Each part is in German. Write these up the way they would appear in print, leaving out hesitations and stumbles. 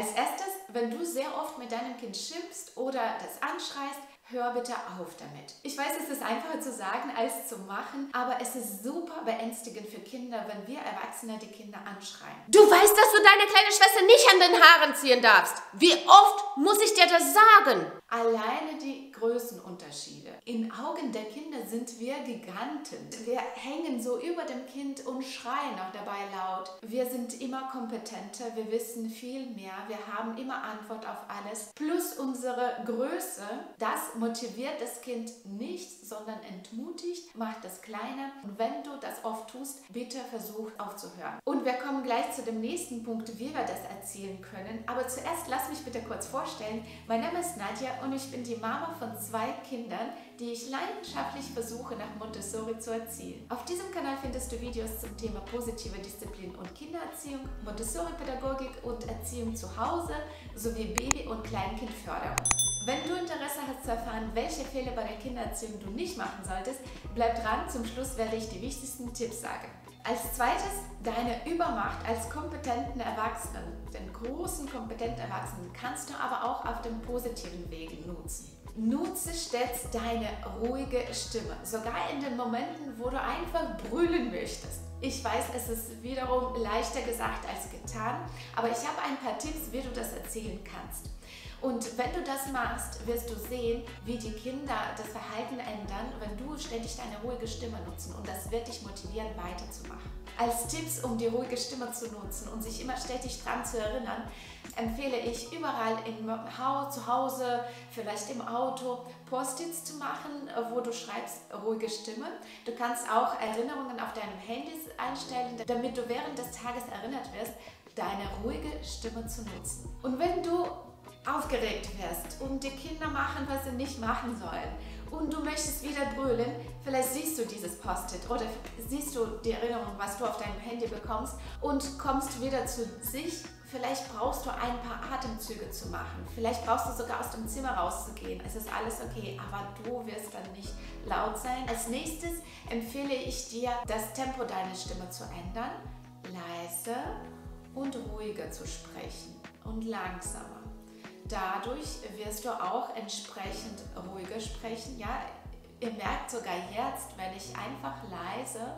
Als erstes, wenn du sehr oft mit deinem Kind schimpfst oder das anschreist, hör bitte auf damit. Ich weiß, es ist einfacher zu sagen als zu machen, aber es ist super beängstigend für Kinder, wenn wir Erwachsene die Kinder anschreien. Du weißt, dass du deine kleine Schwester nicht an den Haaren ziehen darfst. Wie oft muss ich dir das sagen? Alleine die Größenunterschiede. In Augen der Kinder sind wir Giganten. Wir hängen so über dem Kind und schreien auch dabei laut. Wir sind immer kompetenter, wir wissen viel mehr, wir haben immer Antwort auf alles. Plus unsere Größe, das motiviert das Kind nicht, sondern entmutigt, macht es kleiner. Und wenn du das oft tust, bitte versuch aufzuhören. Und wir kommen gleich zu dem nächsten Punkt, wie wir das erzielen können. Aber zuerst lass mich bitte kurz vorstellen. Mein Name ist Nadja und ich bin die Mama von 2 Kindern, die ich leidenschaftlich versuche, nach Montessori zu erziehen. Auf diesem Kanal findest du Videos zum Thema positive Disziplin und Kindererziehung, Montessori-Pädagogik und Erziehung zu Hause sowie Baby- und Kleinkindförderung. Wenn du Interesse hast zu erfahren, welche Fehler bei der Kindererziehung du nicht machen solltest, bleib dran, zum Schluss werde ich die wichtigsten Tipps sagen. Als zweites, deine Übermacht als kompetenten Erwachsenen, den großen kompetenten Erwachsenen, kannst du aber auch auf dem positiven Weg nutzen. Nutze stets deine ruhige Stimme, sogar in den Momenten, wo du einfach brüllen möchtest. Ich weiß, es ist wiederum leichter gesagt als getan, aber ich habe ein paar Tipps, wie du das erzählen kannst. Und wenn du das machst, wirst du sehen, wie die Kinder das Verhalten ändern, wenn du ständig deine ruhige Stimme nutzt, und das wird dich motivieren, weiterzumachen. Als Tipps, um die ruhige Stimme zu nutzen und sich immer stetig daran zu erinnern, empfehle ich überall zu Hause, vielleicht im Auto, Post-its zu machen, wo du schreibst ruhige Stimme. Du kannst auch Erinnerungen auf deinem Handy einstellen, damit du während des Tages erinnert wirst, deine ruhige Stimme zu nutzen. Und wenn du aufgeregt wirst und die Kinder machen, was sie nicht machen sollen und du möchtest wieder brüllen, vielleicht siehst du dieses Post-it oder siehst du die Erinnerung, was du auf deinem Handy bekommst und kommst wieder zu sich. Vielleicht brauchst du ein paar Atemzüge zu machen, vielleicht brauchst du sogar aus dem Zimmer rauszugehen. Es ist alles okay, aber du wirst dann nicht laut sein. Als nächstes empfehle ich dir, das Tempo deiner Stimme zu ändern, leise und ruhiger zu sprechen und langsamer. Dadurch wirst du auch entsprechend ruhiger sprechen. Ja, ihr merkt sogar jetzt, wenn ich einfach leise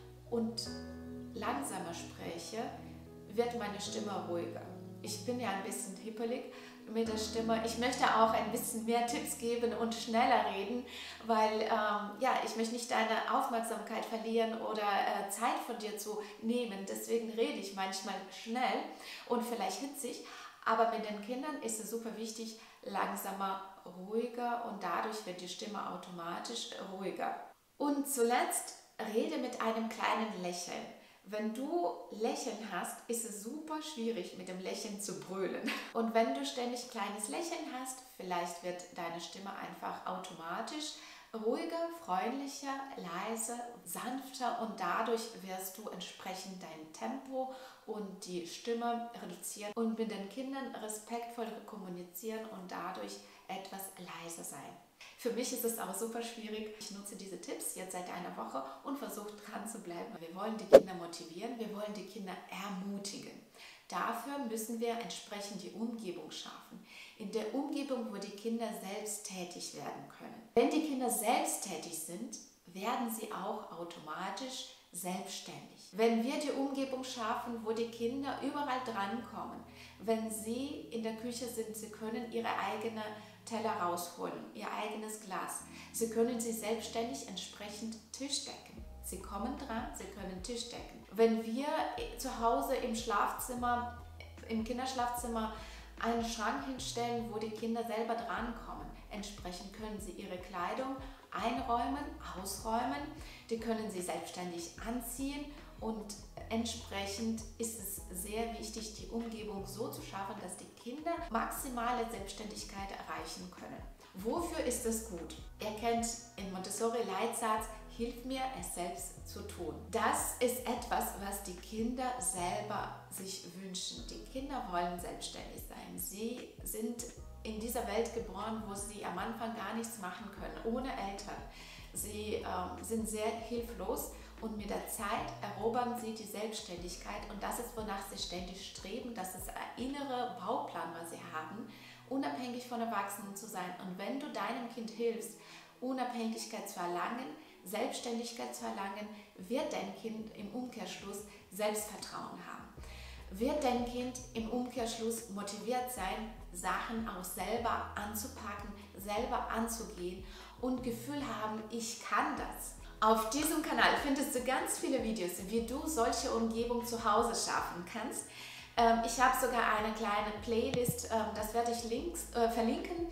und langsamer spreche, wird meine Stimme ruhiger. Ich bin ja ein bisschen hippelig mit der Stimme. Ich möchte auch ein bisschen mehr Tipps geben und schneller reden, weil ja, ich möchte nicht deine Aufmerksamkeit verlieren oder Zeit von dir zu nehmen. Deswegen rede ich manchmal schnell und vielleicht hitzig. Aber mit den Kindern ist es super wichtig, langsamer, ruhiger, und dadurch wird die Stimme automatisch ruhiger. Und zuletzt, rede mit einem kleinen Lächeln. Wenn du Lächeln hast, ist es super schwierig, mit dem Lächeln zu brüllen. Und wenn du ständig kleines Lächeln hast, vielleicht wird deine Stimme einfach automatisch ruhiger, freundlicher, leiser, sanfter, und dadurch wirst du entsprechend dein Tempo und die Stimme reduzieren und mit den Kindern respektvoll kommunizieren und dadurch etwas leiser sein. Für mich ist es auch super schwierig. Ich nutze diese Tipps jetzt seit einer Woche und versuche dran zu bleiben. Wir wollen die Kinder motivieren, wir wollen die Kinder ermutigen. Dafür müssen wir entsprechend die Umgebung schaffen. In der Umgebung, wo die Kinder selbst tätig werden können. Wenn die Kinder selbst tätig sind, werden sie auch automatisch selbstständig. Wenn wir die Umgebung schaffen, wo die Kinder überall drankommen, wenn sie in der Küche sind, sie können ihre eigene Teller rausholen, ihr eigenes Glas. Sie können sie selbstständig entsprechend Tisch decken. Sie kommen dran, sie können Tisch decken. Wenn wir zu Hause im Schlafzimmer, im Kinderschlafzimmer einen Schrank hinstellen, wo die Kinder selber drankommen, entsprechend können sie ihre Kleidung einräumen, ausräumen, die können sie selbstständig anziehen, und entsprechend ist es sehr wichtig, die Umgebung so zu schaffen, dass die Kinder maximale Selbstständigkeit erreichen können. Wofür ist es gut? Ihr kennt den Montessori-Leitsatz, hilf mir, es selbst zu tun. Das ist etwas, was die Kinder selber sich wünschen. Die Kinder wollen selbstständig sein. Sie sind in dieser Welt geboren, wo sie am Anfang gar nichts machen können, ohne Eltern. Sie sind sehr hilflos Und mit der Zeit erobern sie die Selbstständigkeit und das ist, wonach sie ständig streben. Das ist ein innerer Bauplan, was sie haben, unabhängig von Erwachsenen zu sein. Und wenn du deinem Kind hilfst, Unabhängigkeit zu erlangen, Selbstständigkeit zu erlangen, wird dein Kind im Umkehrschluss Selbstvertrauen haben. Wird dein Kind im Umkehrschluss motiviert sein, Sachen auch selber anzupacken, selber anzugehen und Gefühl haben, ich kann das. Auf diesem Kanal findest du ganz viele Videos, wie du solche Umgebung zu Hause schaffen kannst. Ich habe sogar eine kleine Playlist, das werde ich verlinken,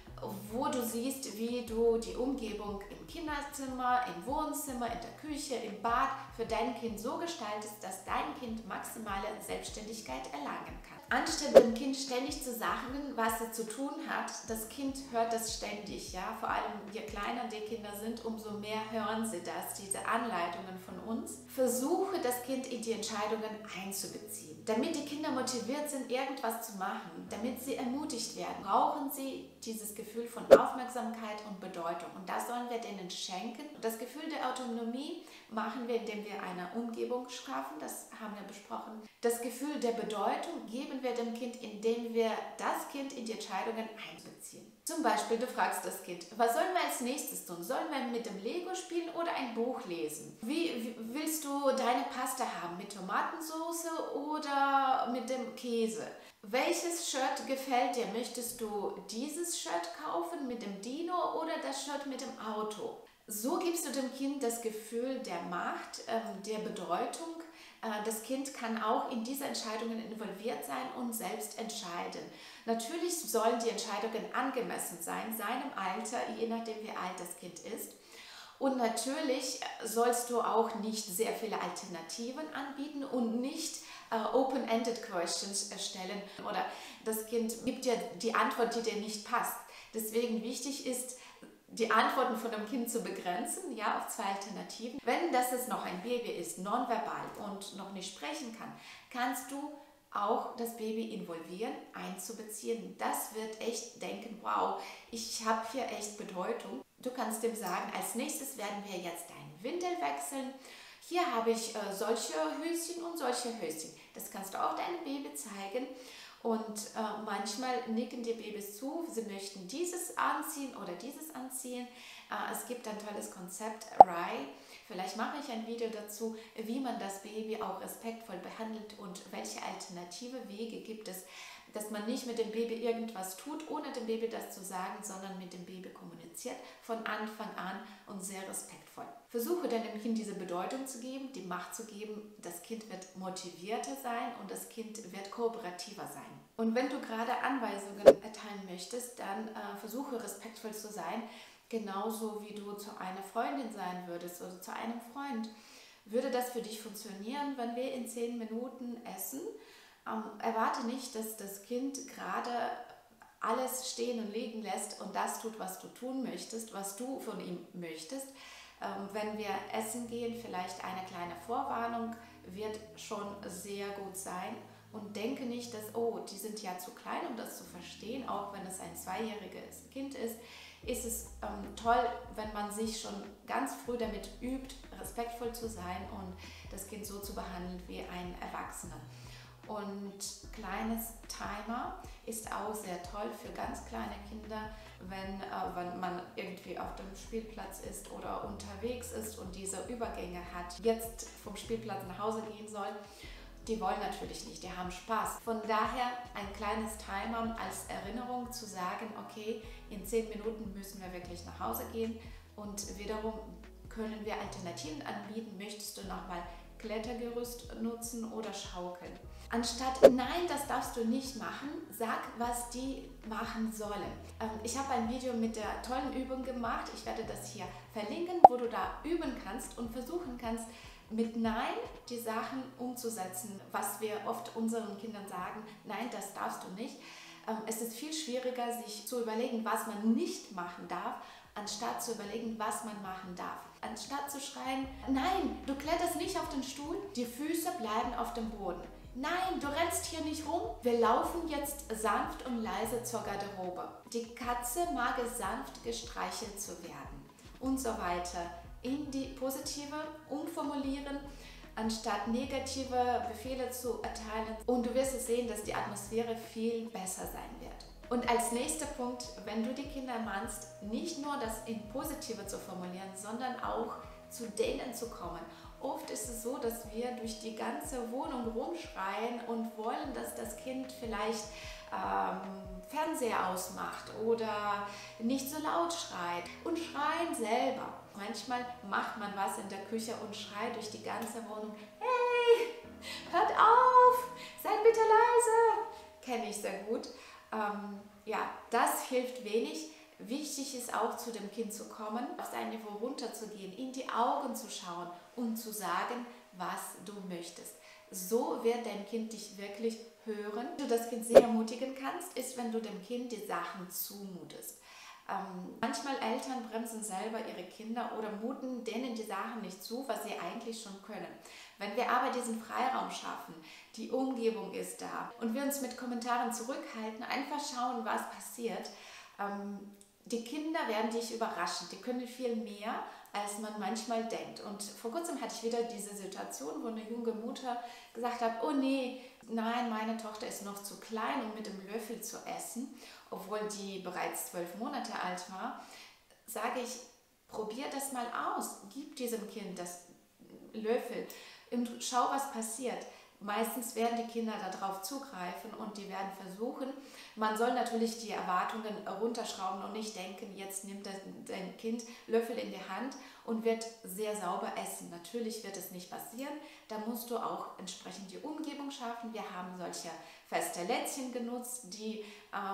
wo du siehst, wie du die Umgebung im Kinderzimmer, im Wohnzimmer, in der Küche, im Bad für dein Kind so gestaltest, dass dein Kind maximale Selbstständigkeit erlangen kann. Anstatt dem Kind ständig zu sagen, was es zu tun hat, das Kind hört das ständig, ja. Vor allem je kleiner die Kinder sind, umso mehr hören sie das, diese Anleitungen von uns. Versuche das Kind in die Entscheidungen einzubeziehen. Damit die Kinder motiviert sind, irgendwas zu machen, damit sie ermutigt werden, brauchen sie dieses Gefühl von Aufmerksamkeit und Bedeutung. Und das sollen wir denen schenken. Das Gefühl der Autonomie machen wir, indem wir eine Umgebung schaffen, das haben wir besprochen. Das Gefühl der Bedeutung geben wir dem Kind, indem wir das Kind in die Entscheidungen einbeziehen. Zum Beispiel, du fragst das Kind, was sollen wir als nächstes tun? Sollen wir mit dem Lego spielen oder ein Buch lesen? Wie willst du deine Pasta haben? Mit Tomatensauce oder mit dem Käse? Welches Shirt gefällt dir? Möchtest du dieses Shirt kaufen mit dem Dino oder das Shirt mit dem Auto? So gibst du dem Kind das Gefühl der Macht, der Bedeutung. Das Kind kann auch in diese Entscheidungen involviert sein und selbst entscheiden. Natürlich sollen die Entscheidungen angemessen sein, seinem Alter, je nachdem wie alt das Kind ist. Und natürlich sollst du auch nicht sehr viele Alternativen anbieten und nicht open-ended questions stellen oder das Kind gibt dir die Antwort, die dir nicht passt. Deswegen wichtig ist, die Antworten von dem Kind zu begrenzen, ja, auf 2 Alternativen. Wenn das noch ein Baby ist, nonverbal und noch nicht sprechen kann, kannst du auch das Baby involvieren, einzubeziehen. Das wird echt denken, wow, ich habe hier echt Bedeutung. Du kannst dem sagen, als nächstes werden wir jetzt deine Windel wechseln. Hier habe ich solche Höschen und solche Höschen. Das kannst du auch deinem Baby zeigen. Und manchmal nicken die Babys zu, sie möchten dieses anziehen oder dieses anziehen. Es gibt ein tolles Konzept, Rai. Vielleicht mache ich ein Video dazu, wie man das Baby auch respektvoll behandelt und welche alternative Wege gibt es, dass man nicht mit dem Baby irgendwas tut, ohne dem Baby das zu sagen, sondern mit dem Baby kommuniziert von Anfang an und sehr respektvoll. Versuche deinem Kind diese Bedeutung zu geben, die Macht zu geben. Das Kind wird motivierter sein und das Kind wird kooperativer sein. Und wenn du gerade Anweisungen erteilen möchtest, dann versuche respektvoll zu sein, genauso wie du zu einer Freundin sein würdest oder zu einem Freund. Würde das für dich funktionieren, wenn wir in 10 Minuten essen? Erwarte nicht, dass das Kind gerade alles stehen und liegen lässt und das tut, was du tun möchtest, was du von ihm möchtest. Wenn wir essen gehen, vielleicht eine kleine Vorwarnung wird schon sehr gut sein. Und denke nicht, dass, oh, die sind ja zu klein, um das zu verstehen, auch wenn es ein 2-jähriges Kind ist. Ist es toll, wenn man sich schon ganz früh damit übt, respektvoll zu sein und das Kind so zu behandeln wie ein Erwachsener. Und kleines Timer ist auch sehr toll für ganz kleine Kinder, wenn man irgendwie auf dem Spielplatz ist oder unterwegs ist und diese Übergänge hat, jetzt vom Spielplatz nach Hause gehen soll. Die wollen natürlich nicht, die haben Spaß. Von daher ein kleines Timer als Erinnerung zu sagen, okay, in 10 Minuten müssen wir wirklich nach Hause gehen und wiederum können wir Alternativen anbieten. Möchtest du nochmal Klettergerüst nutzen oder schaukeln? Anstatt, nein, das darfst du nicht machen, sag, was die machen sollen. Ich habe ein Video mit der tollen Übung gemacht, ich werde das hier verlinken, wo du da üben kannst und versuchen kannst, mit Nein die Sachen umzusetzen, was wir oft unseren Kindern sagen, nein, das darfst du nicht. Es ist viel schwieriger, sich zu überlegen, was man nicht machen darf, anstatt zu überlegen, was man machen darf. Anstatt zu schreien, nein, du kletterst nicht auf den Stuhl, die Füße bleiben auf dem Boden. Nein, du rennst hier nicht rum. Wir laufen jetzt sanft und leise zur Garderobe. Die Katze mag es sanft gestreichelt zu werden und so weiter. in die positive umformulieren, anstatt negative Befehle zu erteilen. Und du wirst es sehen, dass die Atmosphäre viel besser sein wird. Und als nächster Punkt, wenn du die Kinder ermahnst, nicht nur das in Positive zu formulieren, sondern auch zu denen zu kommen. Oft ist es so, dass wir durch die ganze Wohnung rumschreien und wollen, dass das Kind vielleicht Fernseher ausmacht oder nicht so laut schreit und schreien selber. Manchmal macht man was in der Küche und schreit durch die ganze Wohnung: Hey, hört auf, seid bitte leise. Kenne ich sehr gut. Ja, das hilft wenig. Wichtig ist auch, zu dem Kind zu kommen, auf sein Niveau runterzugehen, in die Augen zu schauen und zu sagen, was du möchtest. So wird dein Kind dich wirklich hören. Wie du das Kind sehr ermutigen kannst, ist, wenn du dem Kind die Sachen zumutest. Manchmal Eltern bremsen selber ihre Kinder oder muten denen die Sachen nicht zu, was sie eigentlich schon können. Wenn wir aber diesen Freiraum schaffen, die Umgebung ist da und wir uns mit Kommentaren zurückhalten, einfach schauen, was passiert, die Kinder werden dich überraschen. Die können viel mehr, als man manchmal denkt. Und vor kurzem hatte ich wieder diese Situation, wo eine junge Mutter gesagt hat: Oh nee, nein, meine Tochter ist noch zu klein, um mit dem Löffel zu essen, obwohl die bereits 12 Monate alt war. Sage ich, probier das mal aus. Gib diesem Kind das Löffel und schau, was passiert. Meistens werden die Kinder darauf zugreifen und die werden versuchen. Man soll natürlich die Erwartungen runterschrauben und nicht denken, jetzt nimmt dein Kind Löffel in die Hand und wird sehr sauber essen. Natürlich wird es nicht passieren. Da musst du auch entsprechend die Umgebung schaffen. Wir haben solche feste Lätzchen genutzt, die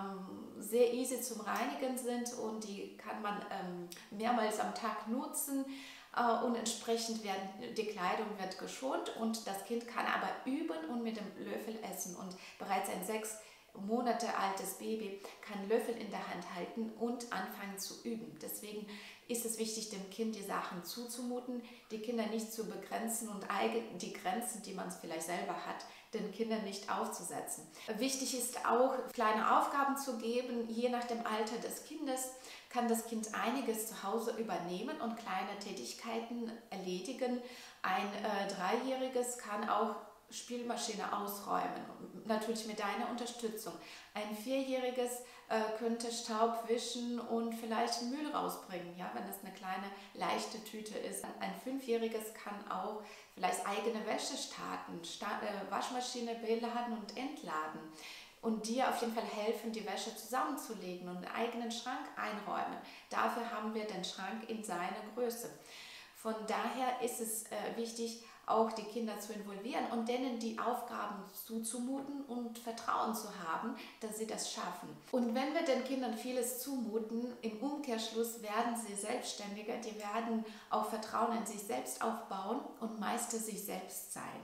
sehr easy zum Reinigen sind und die kann man mehrmals am Tag nutzen. Und entsprechend die Kleidung wird geschont und das Kind kann aber üben und mit dem Löffel essen. Und bereits ein 6 Monate altes Baby kann Löffel in der Hand halten und anfangen zu üben. Deswegen ist es wichtig, dem Kind die Sachen zuzumuten, die Kinder nicht zu begrenzen und die Grenzen, die man vielleicht selber hat, den Kindern nicht aufzusetzen. Wichtig ist auch, kleine Aufgaben zu geben, je nach dem Alter des Kindes. Kann das Kind einiges zu Hause übernehmen und kleine Tätigkeiten erledigen. Ein 3-Jähriges kann auch Spielmaschine ausräumen, natürlich mit deiner Unterstützung. Ein 4-Jähriges könnte Staub wischen und vielleicht Müll rausbringen, ja, wenn es eine kleine leichte Tüte ist. Ein 5-Jähriges kann auch vielleicht eigene Wäsche starten, Waschmaschine beladen und entladen. Und dir auf jeden Fall helfen, die Wäsche zusammenzulegen und einen eigenen Schrank einräumen. Dafür haben wir den Schrank in seiner Größe. Von daher ist es wichtig, auch die Kinder zu involvieren und denen die Aufgaben zuzumuten und Vertrauen zu haben, dass sie das schaffen. Und wenn wir den Kindern vieles zumuten, im Umkehrschluss werden sie selbstständiger, die werden auch Vertrauen in sich selbst aufbauen und Meister sich selbst sein.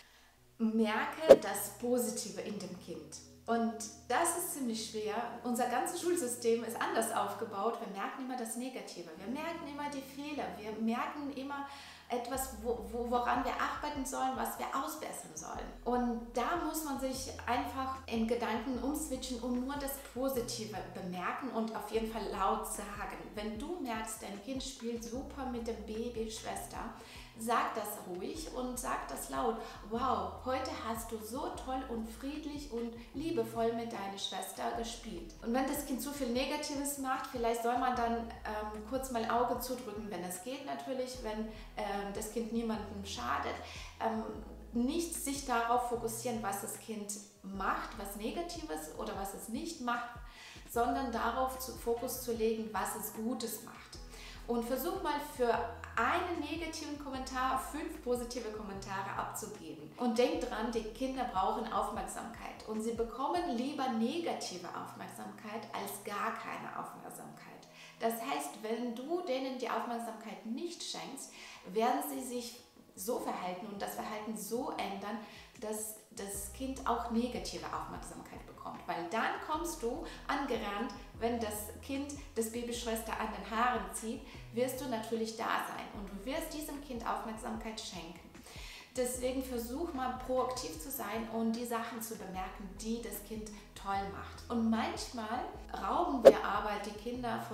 Merke das Positive in dem Kind. Und das ist ziemlich schwer. Unser ganzes Schulsystem ist anders aufgebaut. Wir merken immer das Negative. Wir merken immer die Fehler. Wir merken immer etwas, woran wir arbeiten sollen, was wir ausbessern sollen. Und da muss man sich einfach in Gedanken umswitchen und nur das Positive bemerken und auf jeden Fall laut sagen. Wenn du merkst, dein Kind spielt super mit dem Baby, Schwester, sag das ruhig und sag das laut. Wow, heute hast du so toll und friedlich und liebevoll mit deiner Schwester gespielt. Und wenn das Kind zu viel Negatives macht, vielleicht soll man dann kurz mal Auge zudrücken, wenn es geht natürlich, wenn das Kind niemandem schadet. Nicht sich darauf fokussieren, was das Kind macht, was Negatives oder was es nicht macht, sondern darauf Fokus zu legen, was es Gutes macht. Und versuch mal für einen negativen Kommentar 5 positive Kommentare abzugeben. Und denk dran, die Kinder brauchen Aufmerksamkeit. Und sie bekommen lieber negative Aufmerksamkeit als gar keine Aufmerksamkeit. Das heißt, wenn du denen die Aufmerksamkeit nicht schenkst, werden sie sich so verhalten und das Verhalten so ändern, dass das Kind auch negative Aufmerksamkeit bekommt. Weil dann kommst du angerannt, wenn das Kind das Babyschwester an den Haaren zieht, wirst du natürlich da sein und du wirst diesem Kind Aufmerksamkeit schenken. Deswegen versuch mal proaktiv zu sein und die Sachen zu bemerken, die das Kind toll macht. Und manchmal rauben wir aber die Kinder von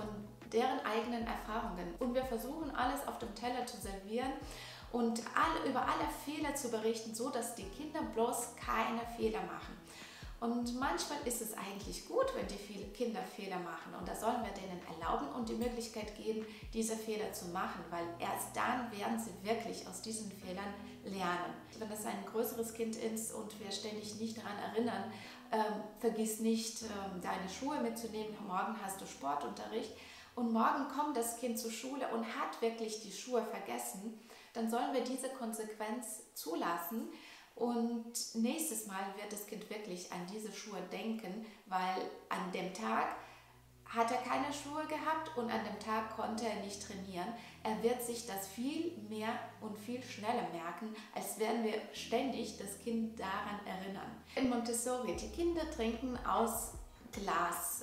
deren eigenen Erfahrungen. Und wir versuchen alles auf dem Teller zu servieren und über alle Fehler zu berichten, so dass die Kinder bloß keine Fehler machen. Und manchmal ist es eigentlich gut, wenn die Kinder Fehler machen, und da sollen wir denen erlauben und die Möglichkeit geben, diese Fehler zu machen, weil erst dann werden sie wirklich aus diesen Fehlern lernen. Wenn das ein größeres Kind ist und wir ständig nicht daran erinnern, vergiss nicht, deine Schuhe mitzunehmen, morgen hast du Sportunterricht und morgen kommt das Kind zur Schule und hat wirklich die Schuhe vergessen, dann sollen wir diese Konsequenz zulassen. Und nächstes Mal wird das Kind wirklich an diese Schuhe denken, weil an dem Tag hat er keine Schuhe gehabt und an dem Tag konnte er nicht trainieren. Er wird sich das viel mehr und viel schneller merken, als werden wir ständig das Kind daran erinnern. In Montessori, die Kinder trinken aus Glas,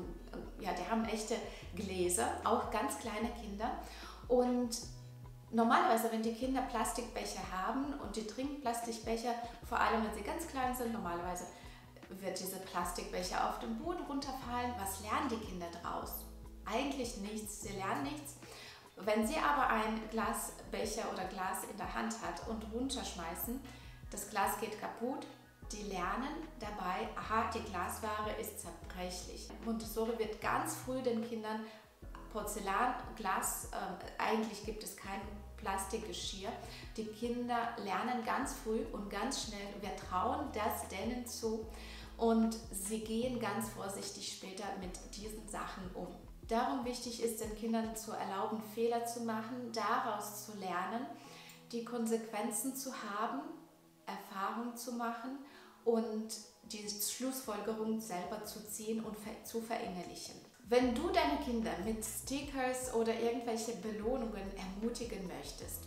die haben echte Gläser, auch ganz kleine Kinder. Und normalerweise, wenn die Kinder Plastikbecher haben und die trinken Plastikbecher, vor allem wenn sie ganz klein sind, normalerweise wird diese Plastikbecher auf den Boden runterfallen. Was lernen die Kinder daraus? Eigentlich nichts, sie lernen nichts. Wenn sie aber ein Glasbecher oder Glas in der Hand hat und runterschmeißen, das Glas geht kaputt, die lernen dabei, aha, die Glasware ist zerbrechlich. Montessori wird ganz früh den Kindern Porzellan, Glas, eigentlich gibt es kein Plastikgeschirr. Die Kinder lernen ganz früh und ganz schnell, wir trauen das denen zu und sie gehen ganz vorsichtig später mit diesen Sachen um. Darum wichtig ist, den Kindern zu erlauben, Fehler zu machen, daraus zu lernen, die Konsequenzen zu haben, Erfahrung zu machen und die Schlussfolgerung selber zu ziehen und zu verinnerlichen. Wenn du deine Kinder mit Stickers oder irgendwelche Belohnungen ermutigen möchtest,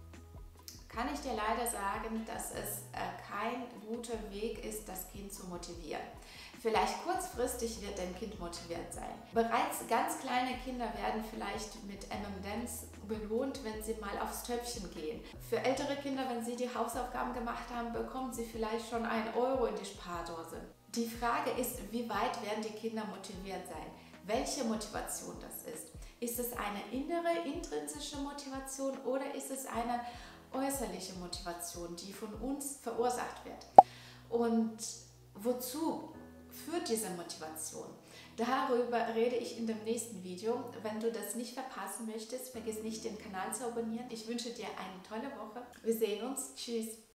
kann ich dir leider sagen, dass es kein guter Weg ist, das Kind zu motivieren. Vielleicht kurzfristig wird dein Kind motiviert sein. Bereits ganz kleine Kinder werden vielleicht mit M&M's belohnt, wenn sie mal aufs Töpfchen gehen. Für ältere Kinder, wenn sie die Hausaufgaben gemacht haben, bekommen sie vielleicht schon 1 Euro in die Spardose. Die Frage ist, wie weit werden die Kinder motiviert sein? Welche Motivation das ist. Ist es eine innere, intrinsische Motivation oder ist es eine äußerliche Motivation, die von uns verursacht wird? Und wozu führt diese Motivation? Darüber rede ich in dem nächsten Video. Wenn du das nicht verpassen möchtest, vergiss nicht, den Kanal zu abonnieren. Ich wünsche dir eine tolle Woche. Wir sehen uns. Tschüss.